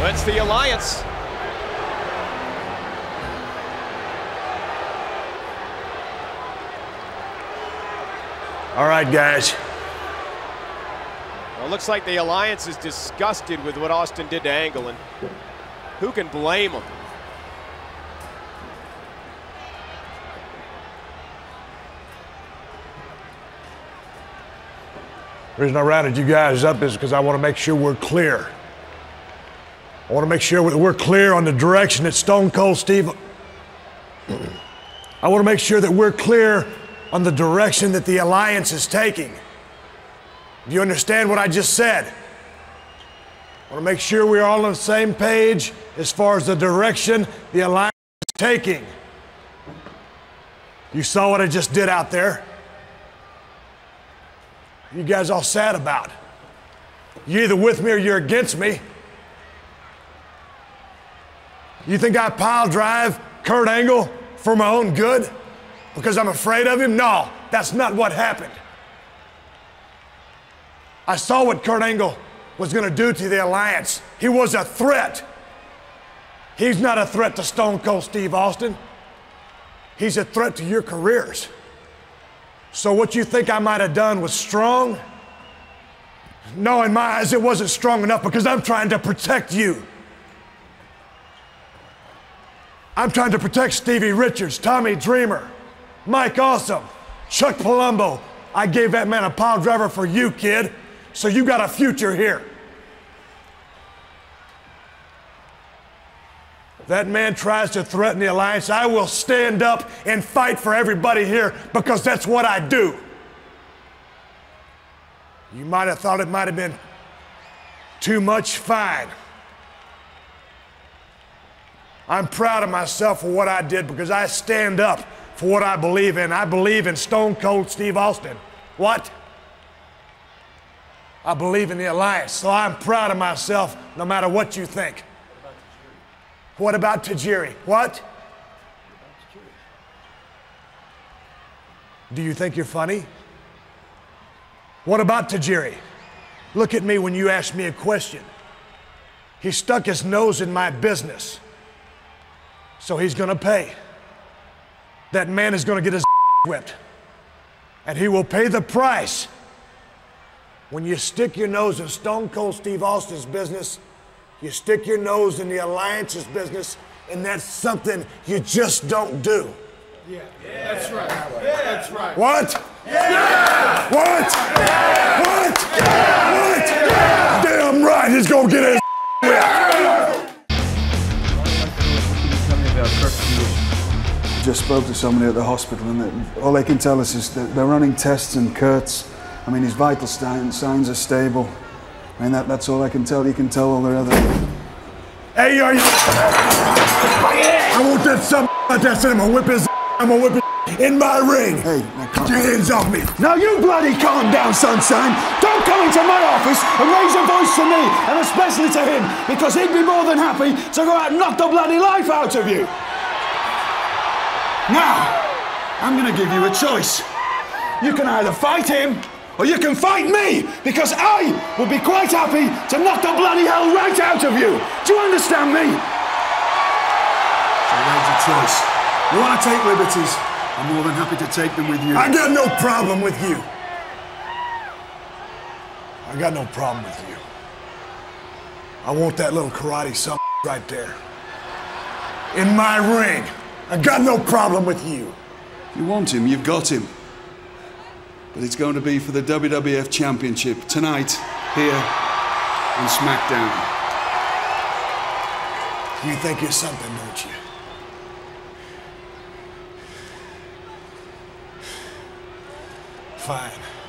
That's the Alliance. All right, guys. Well, it looks like the Alliance is disgusted with what Austin did to Angle, and who can blame him? The reason I rounded you guys up is because I want to make sure we're clear. I want to make sure we're clear on the direction that Stone Cold Steve... I want to make sure that we're clear on the direction that the Alliance is taking. Do you understand what I just said? I want to make sure we're all on the same page as far as the direction the Alliance is taking. You saw what I just did out there. You guys all sad about? You're either with me or you're against me. You think I pile drive Kurt Angle for my own good? Because I'm afraid of him? No, that's not what happened. I saw what Kurt Angle was going to do to the Alliance. He was a threat. He's not a threat to Stone Cold Steve Austin. He's a threat to your careers. So what you think I might have done was strong? No, in my eyes, it wasn't strong enough because I'm trying to protect you. I'm trying to protect Stevie Richards, Tommy Dreamer, Mike Awesome, Chuck Palumbo. I gave that man a pile driver for you, kid, so you got a future here. If that man tries to threaten the Alliance, I will stand up and fight for everybody here because that's what I do. You might have thought it might have been too much, fine. I'm proud of myself for what I did because I stand up for what I believe in. I believe in Stone Cold Steve Austin. What? I believe in the Alliance, so I'm proud of myself no matter what you think. What about Tajiri? What? Do you think you're funny? What about Tajiri? Look at me when you ask me a question. He stuck his nose in my business, so he's gonna pay. That man is gonna get his whipped, and he will pay the price. When you stick your nose in Stone Cold Steve Austin's business, you stick your nose in the Alliance's business, and that's something you just don't do. Yeah, that's right. Yeah, that's right. What? Yeah! What? Yeah! What? Yeah! What? Yeah! Damn right, he's gonna get his whipped. Just spoke to somebody at the hospital, and all they can tell us is that they're running tests and Kurt's. I mean, his vital signs are stable. I mean, that's all I can tell. You can tell all their other... Hey, are you... I want that son like that. I'm gonna whip his... I'm gonna whip his in my ring. Hey, get your hands off me. Now you bloody calm down, sunshine. Don't come into my office and raise a voice to me, and especially to him, because he'd be more than happy to go out and knock the bloody life out of you. Now, I'm gonna give you a choice. You can either fight him, or you can fight me, because I would be quite happy to knock the bloody hell right out of you. Do you understand me? So there's your choice. You want to take liberties? I'm more than happy to take them with you. I got no problem with you. I got no problem with you. I want that little karate son right there. In my ring. I got no problem with you. You want him, you've got him. But it's going to be for the WWF Championship tonight, here on SmackDown. You think you're something, don't you? Fine.